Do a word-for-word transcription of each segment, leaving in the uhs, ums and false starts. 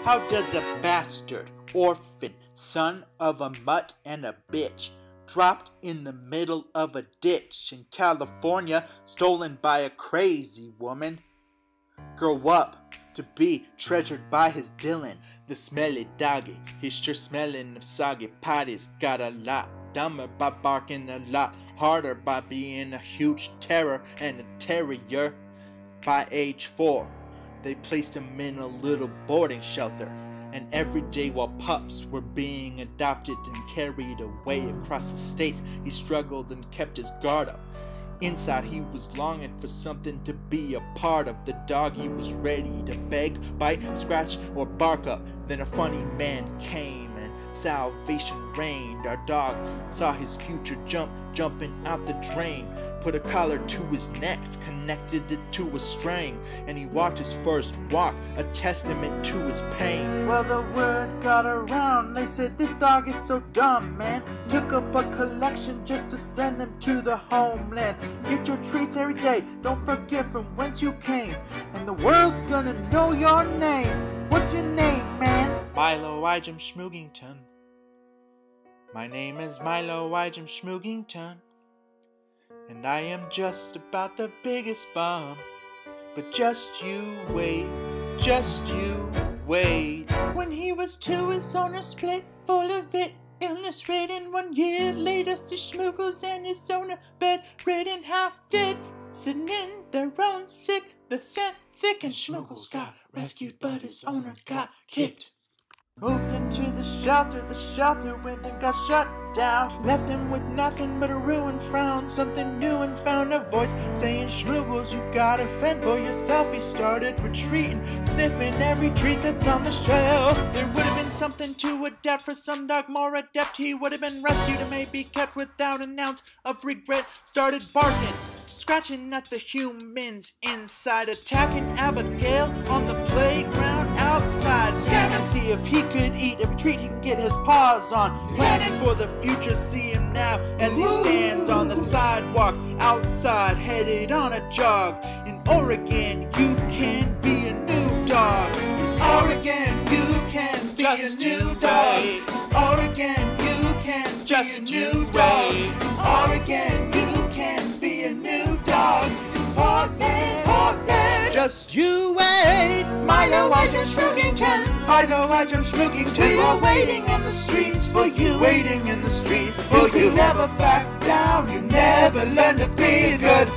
How does a bastard, orphan, son of a mutt and a bitch, dropped in the middle of a ditch in California, stolen by a crazy woman, grow up to be treasured by his Dylan? The smelly doggy, he's sure smelling of soggy potties. Got a lot dumber by barking a lot harder, by being a huge terror and a terrier. By age four, they placed him in a little boarding shelter, and every day while pups were being adopted and carried away across the states, he struggled and kept his guard up. Inside he was longing for something to be a part of. The dog he was ready to beg, bite, scratch, or bark up. Then a funny man came and salvation reigned. Our dog saw his future jump, jumping out the drain. Put a collar to his neck, connected it to a string, and he walked his first walk, a testament to his pain. Well, the word got around, they said this dog is so dumb, man. Took up a collection just to send him to the homeland. Get your treats every day, don't forget from whence you came, and the world's gonna know your name. What's your name, man? Milo, Ijams, Shmoogington. My name is Milo, Ijams, Shmoogington. And I am just about the biggest bum. But just you wait, just you wait. When he was two, his owner split, full of it, illness ridden. One year later, see Shmoogs and his owner bedridden, half dead, sitting in their own sick. The scent thick, and Shmoogs got rescued, but his owner got kicked. Moved into the shelter, the shelter went and got shut down. Left him with nothing but a ruined frown. Something new and found a voice saying, Shmoogs, you gotta fend for yourself. He started retreating, sniffing every treat that's on the shelf. There would have been something to adapt for some dog more adept. He would have been rescued and maybe kept without an ounce of regret. Started barking, scratching at the humans inside, attacking Abigail on the playground outside. Scanning to see if he could eat every treat he can get his paws on. Planning for the future, see him now as he stands on the sidewalk outside, headed on a jog. In Oregon, you can be a new dog. In Oregon, you can be just a new dog. In Oregon, you can just be a new dog. In Oregon, you can be a new dog. Portland, Portland, just you wait. Milo, Ijams, Shmoogington. Milo, Ijams, Shmoogington. We are waiting in the streets for you. Waiting in the streets for you. You never back down. You never learn to be a good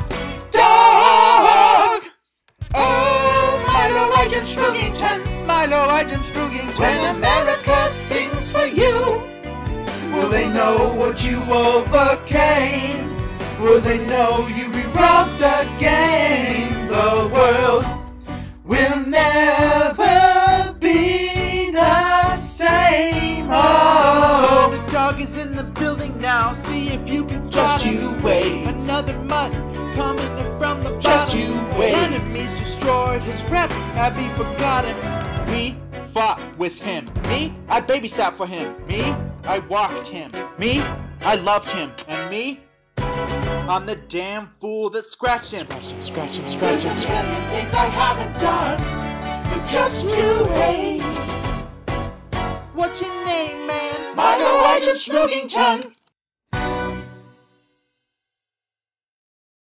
dog. Oh, Milo, Ijams, Shmoogington. Milo, Ijams, Shmoogington. When America sings for you, will they know what you overcame? Will they know you rewrote the game? The world will never be the same. Oh, the dog is in the building now. See if you can spot him. Just you wait. Another mutt coming from the bottom. Just you wait. His enemies destroyed his rep. Have he forgotten? We fought with him. Me, I babysat for him. Me, I walked him. Me, I loved him. And me, I'm the damn fool that scratched him. Scratch him, scratch him, scratch him. There's a million things I haven't done, but just you wait. What's your name, man? Milo, Ijams, Shmoogington.